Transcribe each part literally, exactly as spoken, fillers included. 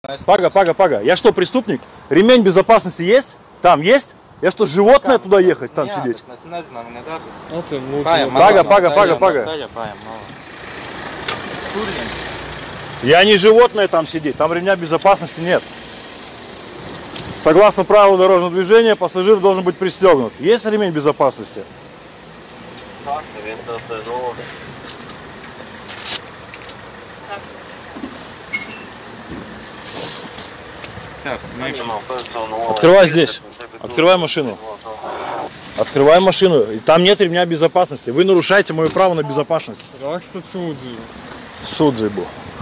Пага, пага, пага. Я что, преступник? Ремень безопасности есть? Там есть? Я что, животное туда ехать, там сидеть? Пага, пага, пага, пага. Я не животное там сидеть, там ремня безопасности нет. Согласно правилу дорожного движения, пассажир должен быть пристегнут. Есть ремень безопасности? Открывай здесь. Открывай машину. Открывай машину. И там нет ремня безопасности. Вы нарушаете мое право на безопасность. Судзибу.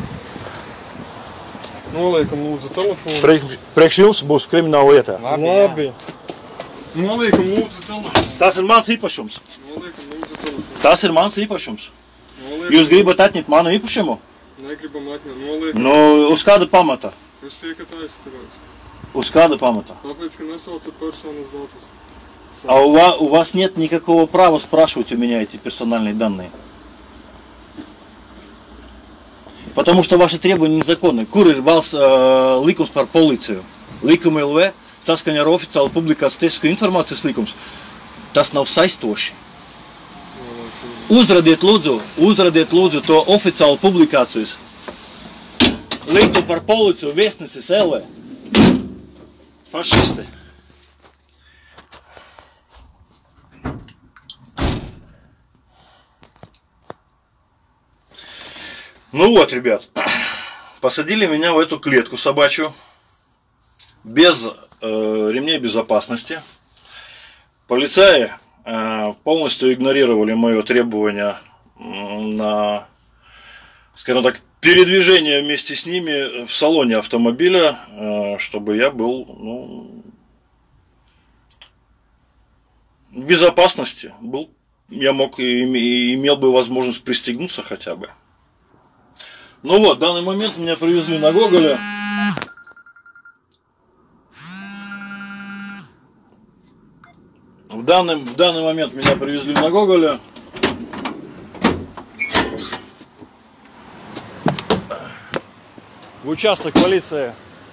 Noliekam lūdzu telefonu. Priekš jums būs krimināla lieta. Labi. Noliekam lūdzu telefonu. Tas ir mans īpašums. Noliekam lūdzu telefonu. Tas ir mans īpašums. Jūs gribat atņemt manu īpašumu? Negribam atņemt. Noliekam. Nu, uz kāda pamata? Jūs tiekat aizturēts. Uz kāda pamata? Tāpēc, ka nesaucat personas datus. А у вас, у вас нет никакого права спрашивать у меня эти персональные данные. Потому что ваши требования незаконны. Kur ir valsts uh, likums par policiju? Likuma L V, saskaņā ar oficiālu publikās tiesisko informācijas likums. Tas nav saistoši. Uzradiet lūdzu, uzradiet lūdzu to oficiālu publikācijas. Likumu par policiju, viesnesis L V. Fašisti. Ну вот, ребят, посадили меня в эту клетку собачью, без э, ремней безопасности. Полицаи э, полностью игнорировали мое требование на, скажем так, передвижение вместе с ними в салоне автомобиля, э, чтобы я был, ну, в безопасности, был, я мог и, и имел бы возможность пристегнуться хотя бы. Ну вот, в данный момент меня привезли на Гоголя. В данный, в данный момент меня привезли на Гоголя. В участок полиции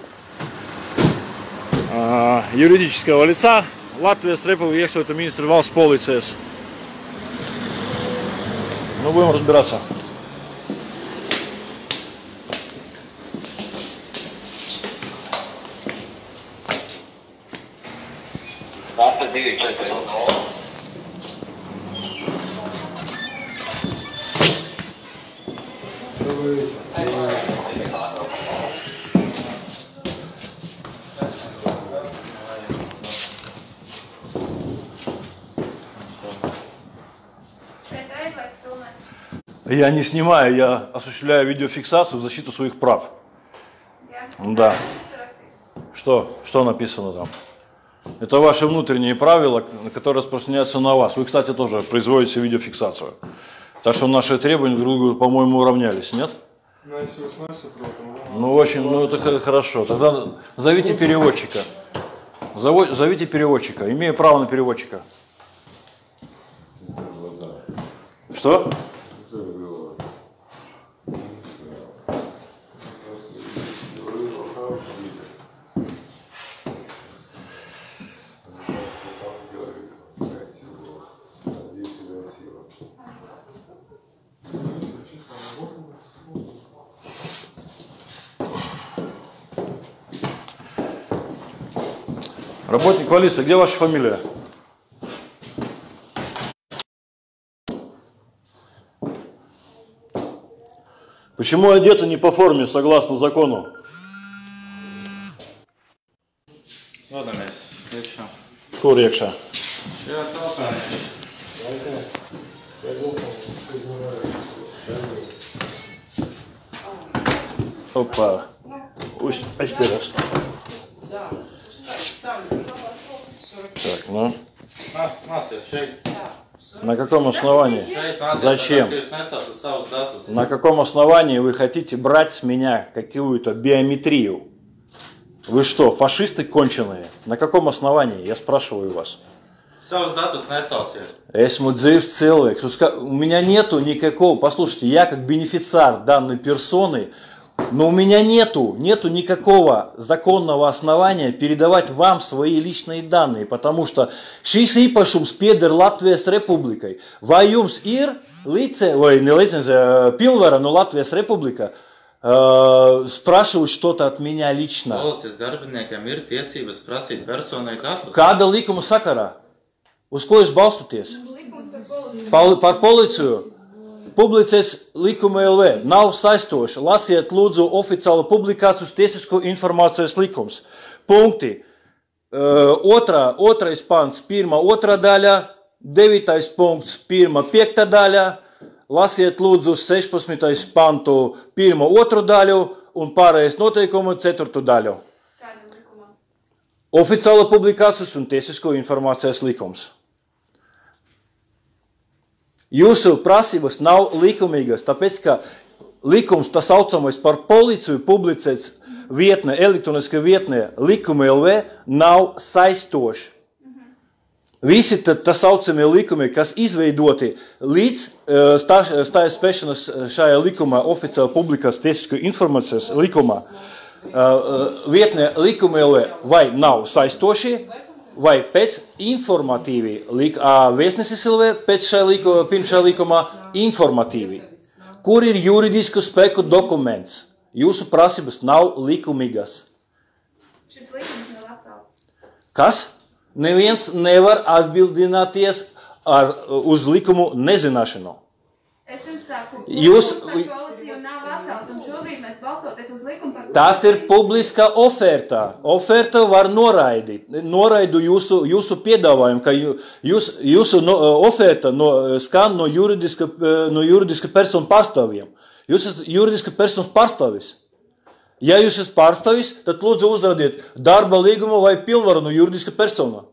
э, юридического лица Латвия Стрепова ехал это министр Валс полицейс. Ну, будем разбираться. Я не снимаю, я осуществляю видеофиксацию в защиту своих прав. Да. Что? Что написано там? Это ваши внутренние правила, которые распространяются на вас. Вы, кстати, тоже производите видеофиксацию. Так что наши требования друг другу, по-моему, уравнялись, нет? Ну, очень, ну это хорошо. Тогда зовите переводчика. Зовите переводчика. Имею право на переводчика. Что? Работник полиции, где ваша фамилия? Почему одеты не по форме, согласно закону? Kur iekšā? Опа. Aizķeras. Так, ну. На каком основании? Зачем? На каком основании вы хотите брать с меня какую-то биометрию? Вы что, фашисты конченые? На каком основании? Я спрашиваю вас. Esmu dzīvs cilvēks. У меня нету никакого... Послушайте, я как бенефициар данной персоны, Но у меня нету, нету никакого законного основания передавать вам свои личные данные, потому что šis īpašums pieder Latvijas Republikai. Vai jums ir lice, vai не лицензия, pilnvara no Latvijas Republika uh, спрашивать что-то от меня лично? Policijas darbiniekiem ir tiesības prasīt personai datus. Kāda likuma sakarā? Uz ko jūs balstaties? Par, par policiju. Publicēs likuma L V nav saistoša. Lasiet lūdzu oficiālu publikāciju uz tiesisko informācijas likums. Punkti. Uh, otrā, otrais pants, pirmā, otrā daļa, devītais punkts, pirmā, piekta daļa. Lasiet lūdzu sešpadsmitais pantu, pirmā, otru daļu un pārējais noteikumu ceturtu daļu. Oficiāla publikācijas un tiesisko informācijas likums. Jūsu prasības nav likumīgas, tāpēc, ka likums, tas saucamais par policiju, publicēts vietnē, elektroniskā vietnē, likuma L V nav saistoši. Visi tas saucamie likumi, kas izveidoti līdz stājas spēšanas šajā likumā, oficiāli publikās tiesisko informācijas likumā, vietnē likuma L V vai nav saistoši, vai pēc informatīvi, vēstnesis L V pēc šajā likuma, pirms šajā likumā informatīvi. Kur ir juridisku spēku dokuments? Jūsu prasības nav likumīgas. Šis likums nav atcelts. Kas? Neviens nevar atbildināties ar, uz likumu nezināšanu. Es jums saku, Jūs, policiju nav atcelts, un šobrīd mēs balstoties uz likumu par... Tas ir publiska oferta. Oferta var noraidīt. Noraidu jūsu, jūsu piedāvājumu, ka jūs, jūsu no, oferta no, skan no juridiska, no juridiska personu pārstāvjiem. Jūs esat juridiska personas pārstāvis. Ja jūs esat pārstāvis, tad lūdzu uzrādiet darba līgumu vai pilnvaru no juridiska persona.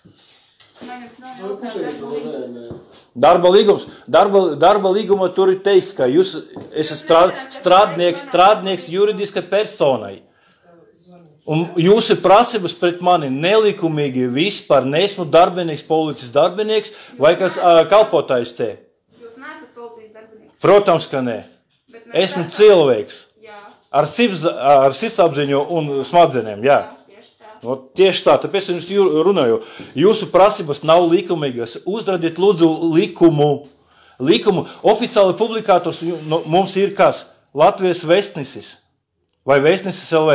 Darba līgums. Darba, darba līguma tur ir teiks, ka jūs esat strād, strādnieks, strādnieks juridiska personai. Un jūsu prasības pret mani nelikumīgi vispār neesmu darbinieks, policijas darbinieks vai kāds uh, kalpotājs te. Jūs neesat policijas darbinieks. Protams, ka nē. Esmu cilvēks. Jā. Ar, sirds, ar sirdsapziņu un smadzenēm, jā. Tieši tā. No, tieši tā, tāpēc es jums runāju. Jūsu prasības nav likumīgas. Uzradiet lūdzu likumu. Likumu. Oficiāli publikātors no, mums ir kas? Latvijas vēstnesis vai vēstnesis L V.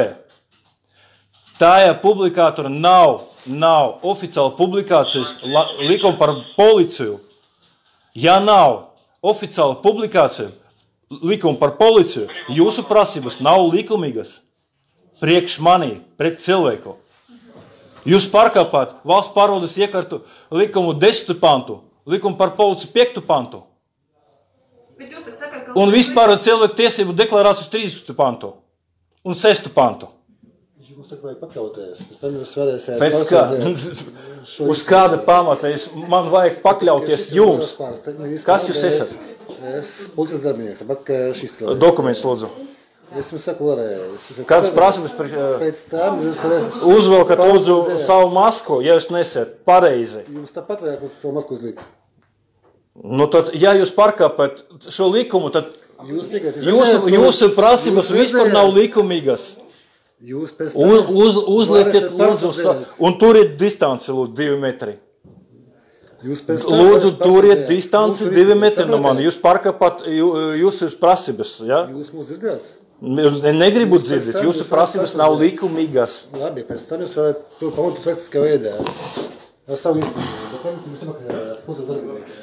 Tā publikātora nav, nav oficiāla publikācijas la, likuma par policiju. Ja nav oficiāla publikācija likuma par policiju, jūsu prasības nav likumīgas priekš manī, pret cilvēku. Jūs pārkāpāt valsts pārvaldes iekārtu likumu desmitu pantu, likumu par policiju piektu pantu. Bet jūs tak sakat, ka... Un vispār cilvēku tiesību deklarācijas trīsdesmitu pantu un sestu pantu. Jums tā vajag pakļauties, pēc tam jūs varēsiet... Pēc kā? Uz kāda pamata es, man vajag pakļauties jums? Kas jūs esat? Es policijas darbinieks, bet šis cilvēks. Dokuments, lūdzu. Es jums saku vēlreiz. Kāds prasības par... Pēc tam jūs varēsiet... Uzvelkat, lūdzu, savu masku, ja jūs nesiet pareizi. Jums tāpat vajag uz savu masku uzlikt. Nu tad, ja jūs pārkāpat šo likumu, tad Jūs tikai... jūsu, jūsu prasības vispār nav likumīgas. Jūs pēc tam... Uz, uz, uzlieciet, lūdzu, sa... un turiet distanci, lūdzu, divi metri. Jūs pēc tam... Lūdzu, turiet distanci divi metri no mani. Jūs pārkāpat jūsu prasības, ja? Jūs mūs dzirdēt? Negribu dzirdēt, jūsu prasības nav likumīgas. Labi, pēc tam jūs varat to pamatot praktiskā veidā. Ar savu īstenību. Dokumentu jums iemaksā policijas darbinieki.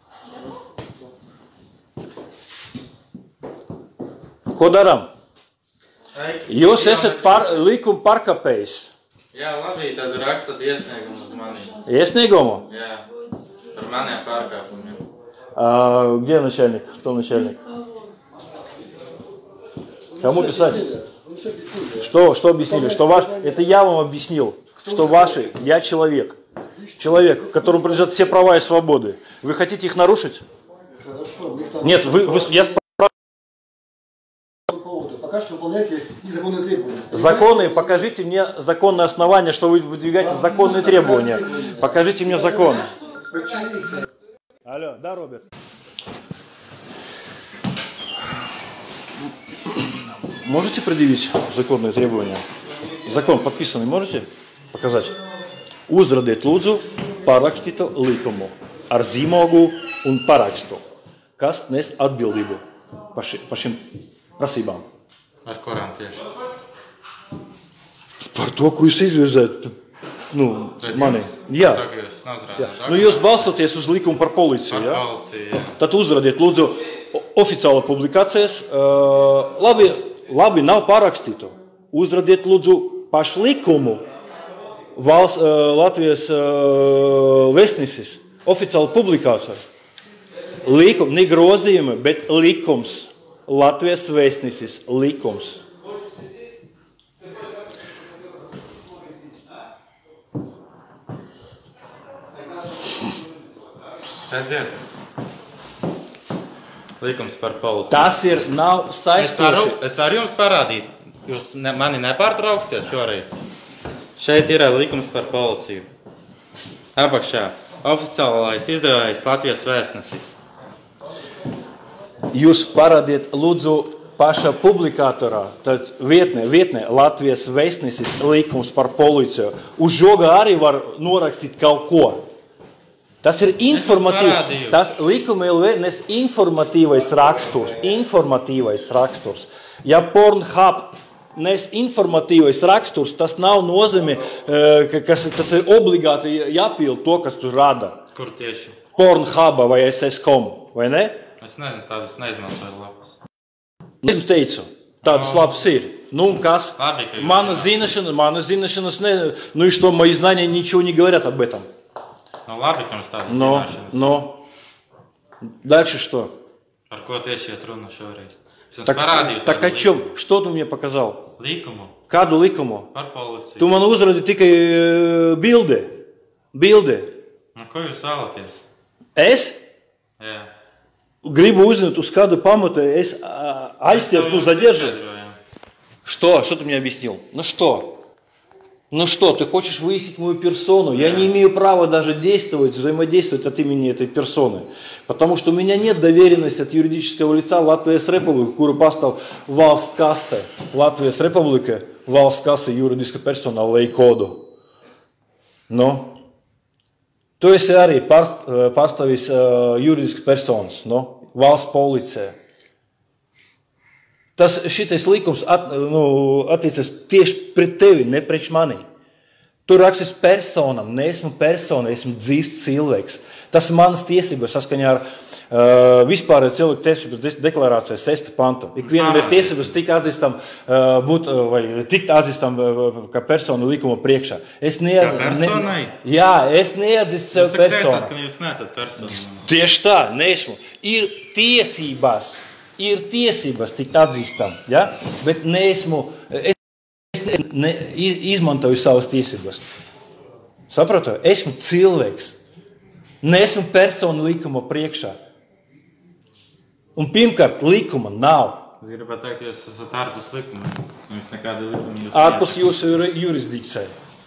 Ko darām? Jūs esat par, likuma pārkāpējs. Jā, labi, tad rakstat iesniegumu uz mani. Iesniegumu? Jā, par maniem pārkāpumiem. А, где начальник? Кто начальник? Кому писать? Что, что объяснили? Что ваш... Это я вам объяснил, что ваши, я человек. Человек, которому принадлежат все права и свободы. Вы хотите их нарушить? Нет, вы, вы, я спрашиваю. Пока что выполняйте незаконные требования. Законы, покажите мне законное основание, что вы выдвигаете законные требования. Покажите мне закон. Алло, да, Роберт? можете предъявить законные требования? Закон подписанный можете показать? Uzradiet lūdzu parakstītu likumu ar zīmogu un parakstu, kas nes atbildību par, ši, par šīm prasībām. Ar kurām tieši? Par to, ko jūs izvirzējat, nu, Tad mani. Jūs, Jā. jūs, Jā. Nu, jūs balstoties uz likumu par policiju, par jā? policiju, jā. Tad uzradiet lūdzu oficiāla publikācijas. Uh, labi, labi, nav parakstītu. Uzradiet lūdzu pašu likumu. Valsts, uh, Latvijas uh, vēstnesis, oficiāla publikācija. Likum, ne grozījumi, bet likums. Latvijas vēstnesis, likums. Redziet, likums par policiju. Tas ir nav Es saistoši. varu, es varu jums parādīt. Jūs ne, mani nepārtrauksiet šoreiz. Šeit ir likums par policiju. Apakšā oficiālais izdevējs Latvijas vēstnesis. Jūs parādiet lūdzu paša publikatorā, tad vietnē, vietnē Latvijas vēstnesis likums par policiju. Uz žoga arī var norakstīt kaut ko. Tas ir informatīvs, tas likuma L V nes informatīvais raksturs, informatīvais raksturs. Ja Pornhub nes informatīvais raksturs, tas nav nozīme, ka kas, tas ir obligāti jāpild to, kas tur rada. Kur tieši? Pornhuba vai S S kom, vai ne? Es nezinu, tādas neizmantoju lapas. Es teicu, tādas lapas ir. Ну, kas? Labi, ka jūs Mana zināšana, mana zināšanas, ne, ну и что, мои знания ничего не говорят об этом. Nu, labi, ka jums tādas Но, zināšanas. но, дальше что? Par ko tieši iet runa šoreiz? Es jums Так, parādīju так tādu о чем? Что ты мне показал? likumu Kādu likumu? par policiju. Tu man uzradi tikai bildi. Bildi. Nu, ko jūs vēlaties? Es Jā. gribu uzzināt, uz kādu pamatu es а, aizķeru, ну, задержу. Что? Что ты мне объяснил? Ну что? Ну что, ты хочешь выяснить мою персону? Я не имею права даже действовать, взаимодействовать от имени этой персоны. Потому что у меня нет доверенности от юридического лица Латвijas Republika, kuru pastāv valsts kase. Latvijas Republika, valsts kase, juridiska persona, lej kodu. Nu? Tu esi arī pārst, pārstāvis uh, juridiskas personas, nu? Valsts policija. Tas šitais likums at, nu, attiecas tieši pret tevi, ne pret mani. Tu rakstis personam, ne esmu persona, esmu dzīves cilvēks. Tas ir manas tiesības saskaņā ar uh, vispārējo cilvēku tiesības deklarācijas sesto pantu. Ikvienam ir tiesības tik atzīstam, uh, būt, uh, vai tikt atzīstam uh, kā personu likuma priekšā. Es ne, Kā personai? Ne, jā, es neatzīstu sev personu. Ka jūs neesat persona. Tieši tā, neesmu. Ir tiesības. Ir tiesības tikt atzīstam, ja? Bet neesmu, es ne, izmantoju savas tiesības. Sapratu? Esmu cilvēks. Neesmu persona likuma priekšā. Un pirmkārt, likuma nav. Es gribētu teikt, jūs esat ārpus likuma. Jums nekāda likuma jūs Ārpus jūsu jurisdikcijai.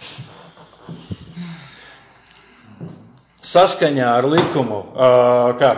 Saskaņā ar likumu, kā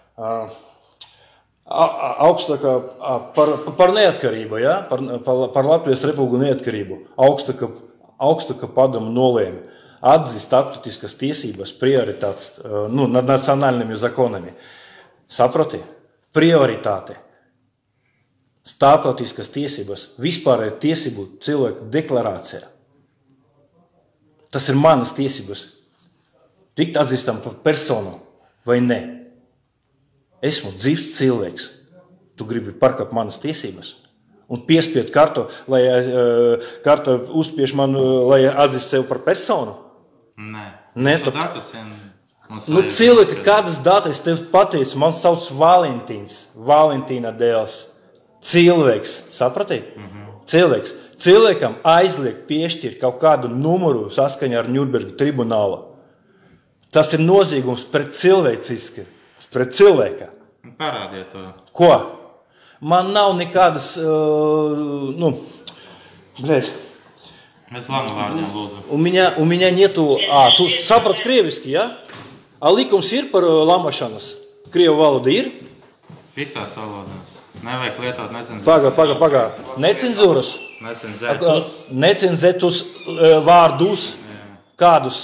augstākā par, par neatkarību, ja? par, par, par Latvijas Republiku neatkarību, augstākā, augstākā padoma nolēma atzīst starptautiskas tiesības prioritātes, nu, над национальными законами. Saproti? Prioritāte. Starptautiskas tiesības, vispārēja tiesību cilvēku deklarācijā. Tas ir manas tiesības. Tikt atzīstam par personu vai ne. Esmu dzīves cilvēks. Tu gribi parkāpt manas tiesības un piespied kartu, lai karta uzspiež man, lai atzīst sevi par personu? Nē. Nē, tu tu... datus vien... Nu, cilvēki, kādas datas tev pateicu, man sauc Valentīns, Valentīna dēls. Cilvēks, saprati? Mm-hmm. Cilvēks. Cilvēkam aizliek piešķirt kaut kādu numuru saskaņā ar Ņurmberga tribunālu. Tas ir noziegums pret cilvēciski, pret cilvēka. Parādiet to. Ko? Man nav nekādas, uh, ну, блядь. Mēs lanu vārdiem lūdzu. У меня, у меня нету... А, tu saprot krieviski, ja? A likums ir par lamašanas? Krievu valoda ir? Visās valodās. Nevajag lietot necenzūras. Paga, paga, paga. Necenzūras? Necenzētus. Necenzētus uh, vārdus. Kādus?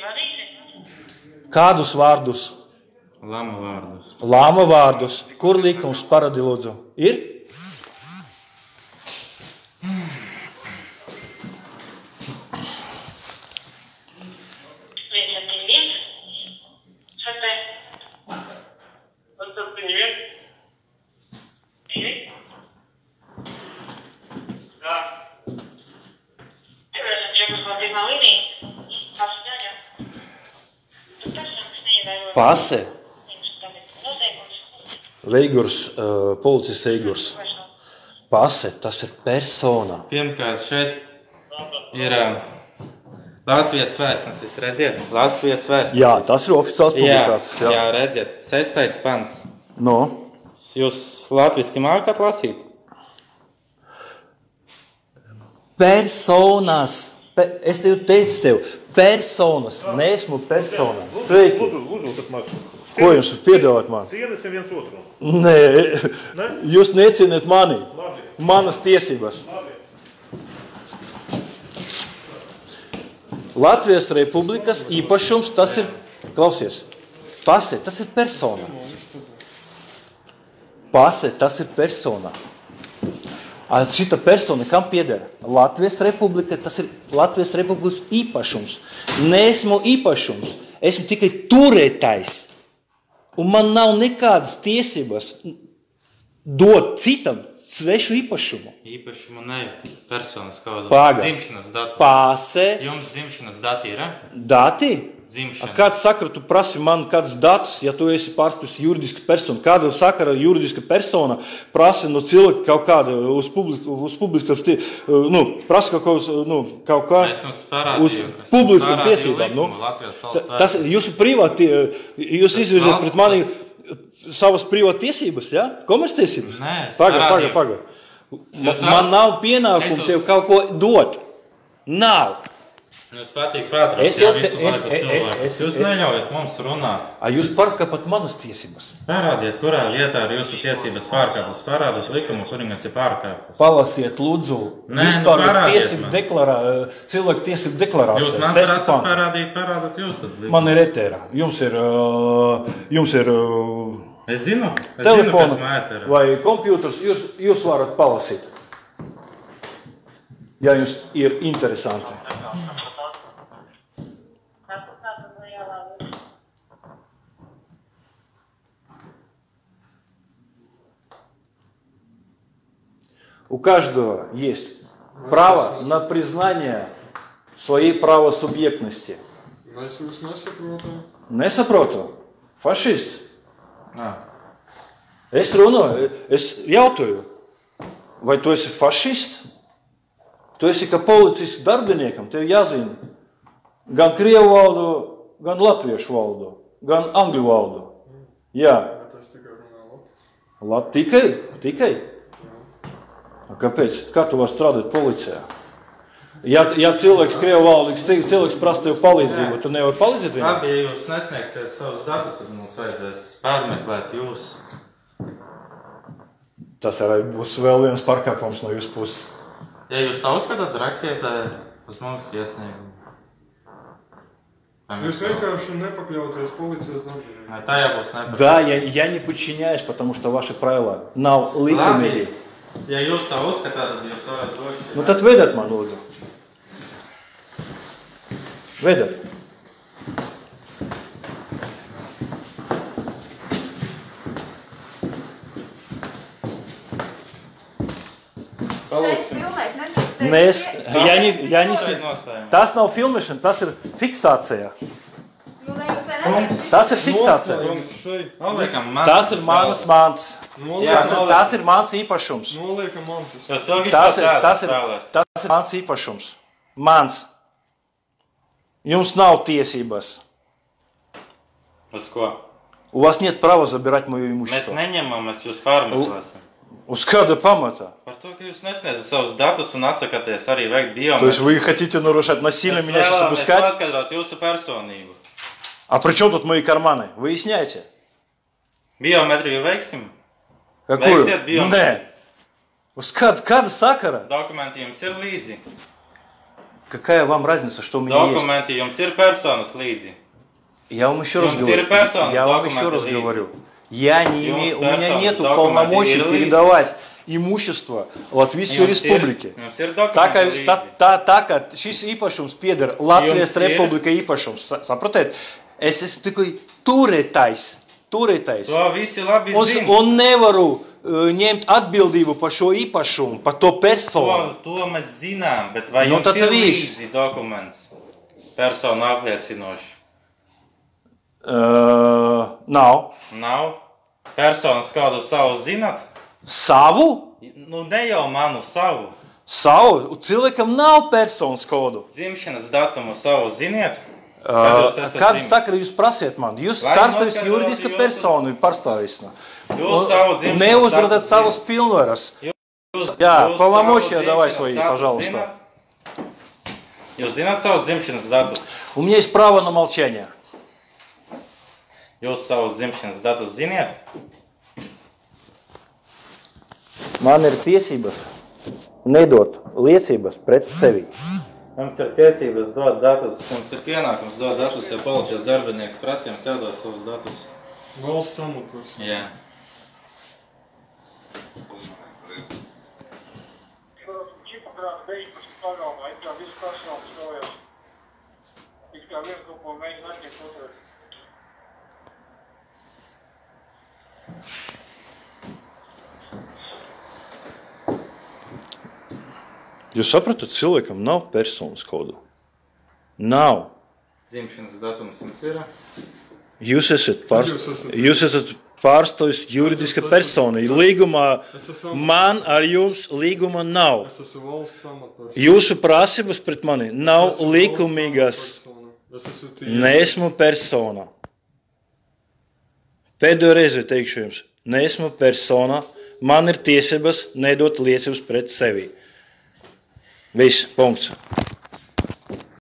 Kādus vārdus? Lama vārdus. Lama vārdus. Kur likums paradi lūdzu? Ir? Pase. Veigurs, uh, policists Veigurs. Pase, tas ir persona. Pirmkārt, šeit ir uh, Latvijas vēstnesis, redziet? Latvijas vēstnesis. Jā, tas ir oficiāls publikācijas. Jā, jā, redziet, sestais pants. No. Jūs latviski mākat lasīt? Personas. Pe, es tev teicu tev. Personas. Neesmu persona. Sveiki. Ko jums piedāvāt man? Cienīsim viens otru. Nē, ne? Jūs necieniet mani. Labi. Manas tiesības. Labi. Latvijas Republikas īpašums, tas ir, klausies, pase, tas ir persona. Pase, tas ir persona. A šita persona kam pieder? Latvijas Republika, tas ir Latvijas Republikas īpašums. Neesmu īpašums, esmu tikai turētājs. Un man nav nekādas tiesības dot citam svešu īpašumu. Īpašumu ne, personas kādu. Paga. Dzimšanas datu. Pase. Jums dzimšanas dati ir, eh? Dati? Dzimšana. Kāds sakara, tu prasi man kādus datus, ja tu esi pārstāvis juridiska persona? Kāda sakara juridiska persona prasa no cilvēka kaut kāda uz publiku, uz publikas, nu, prasa kaut, kaut, nu, kaut kā uz publiskam tiesībām. Nu, tas jūsu privāti, jūs izvirzat pret mani savas privāti tiesības, ja? Komerctiesības? Nē, paga, paga, paga. Man nav pienākumu tev kaut ko dot. Nav. Jūs patīk pārtraukt, Es jā, jau te- visu laiku es- es- cilvēku. es- Jūs es- neļaujat mums runāt. A jūs pārkāpat manas tiesības? Parādiet, kurā lietā ir jūsu tiesības pārkāptas. Parādiet likumu, kuringas ir pārkāptas. Palasiet, lūdzu, Nē, vispār nu parādiet tiesību man. deklarā, cilvēku tiesību deklarāciju. Jūs man Sestu prasat pantu. parādīt, parādat jūs tad likumu. Man ir etērā. Jums ir, uh, jums ir uh, Es zinu, es zinu, telefona kas mētera. vai kompjūters. Jūs, jūs varat palasīt. Ja jums ir interesanti. У каждого есть право на признание своей правосубъектности. Mēs jūs nesaprotam. Nesaprotu. Fašists. Nā. Es runāju, es jautāju, vai tu esi fašists? Tu esi kā policijas darbiniekam, tev jāzina gan krievu valodu, gan latviešu valodu, gan angļu valodu. Jā, Bet es tikai runāju labi. Lat, tikai, tikai. A kāpēc? Kā tu vari strādāt policijā? Ja, ja cilvēks krievu valodīgs, cilvēks prasa tev palīdzību, tu nevari palīdzēt viņam? Labi, ja jūs nesniegsiet savus datus, tad mums vajadzēs pārmeklēt jūs. Tas arī būs vēl viens pārkāpums no jūsu puses. Ja jūs tā uzskatāt, rakstiet eh, uz mums iesniegumu. Jūs vienkārši nepakļauties policijas darbībām. Nē, tā jābūt nepatīk. Да, я, я не подчиняюсь, потому что ваши правила nav likumīgi. Ja jūs tā uzskatāt, tad jūs varat droši. Nu tad vediet man, lūdzu. Vediet. Šeit filmēt nedrīkst. Nē, es, ja не, я не, Šeit sni- nostājam. tas nav filmēšana, tas ir fiksācija. Nu, ne, jūs te nedrīkst. Tas ir fiksācija. Noliekam šeit. Noliekam man. Tas ir manas mans. Tas Noliekam, ir, tas ir mans īpašums. noliekam mantas. Tas ilgi Tas ir, spēlēs, tas ir, spēlēs. tas ir mans īpašums. Mans. Jums nav tiesības. Uz ko? У вас нет права забирать мое Mēs имущество. neņemam, mēs jūs pārmeklēsim. Uz kāda pamata? Par to, ka jūs nesniedzat savus datus un atsakaties arī veikt То есть biometru. вы хотите нарушать насильно меня сейчас обыскать? Paskaidrot jūsu personību. А при чем тут мои карманы? Выясняйте. Biometriju veiksim? Какую? Veiksiet biometriju. Nē. Uz kāda, kāda sakara? Dokumenti jums ir līdzi. Какая вам разница, что у меня есть? Dokumenti jums ir personas līdzi. Я вам еще раз Jums говорю. ir personas Я вам еще dokumenti раз līdzi. говорю. Я не Jums имею, у меня personas нету dokumenti полномочий ir līdzi. передавать имущество Латвийской Jums ir- Республики. Jums ir Tā kā, dokumenti tā, līdzi. tā, tā kā šis īpašums pieder Latvijas Jums ir- Republika īpašums, sa- saprotiet? Es esmu tikai turētais, turētais. To visi labi Un, zina. un nevaru uh, ņemt atbildību par šo īpašumu, par to To, personu. to mēs zinām, bet vai Nu, jums tad ir viss. līdzi dokuments? Personu apliecinoši. Uh, nav. Nav. Personas kādu savu zinat? Savu? Nu, ne jau manu savu. Savu? Cilvēkam nav personas kodu. Dzimšanas datumu savu ziniet? Kad Uh, jūs esat Kādu dzimis? sakaru jūs prasiet man? Jūs Lai pārstāvis noskaidrotu juridiska jūsu- persona, pārstāvis. Jūs savu dzimšanas Neuzradat datumu savas zinat. pilnvaras. Jūs- Jā, jūs полномочия savu давай dzimšanas свои, datu пожалуйста. zinat? Jūs zināt savus dzimšanas datus? У меня есть право на молчание. Jūs savus dzimšanas datus ziniet? Man ir tiesības nedot liecības pret sevi. Mums ir tiesības dot datus. Mums ir pienākums dot datus, ja policijas darbinieks prasa jums jādod savus datus. Valsts amatpersona. Jā. Čipagrāta deviņpadsmit pagalmā, it kā viss personāls stāvjās. It kā viens kaut ko mēģina atņemt otrai. Jūs sapratat, cilvēkam nav personas kodu. Nav. Dzimšanas datums jums ir? Jūs esat, pārst... Jūs esat- jūs esat pārstāvis juridiska persona. Līgumā Es esmu, man ar jums līguma nav. es esmu valsts amatpersona. Jūsu prasības pret mani nav Es esmu likumīgas. valsts amatpersona. Es esmu tie- Neesmu persona. Pēdējo reizi teikšu jums, neesmu persona. Man ir tiesības nedot liecības pret sevi. Viss, punkts.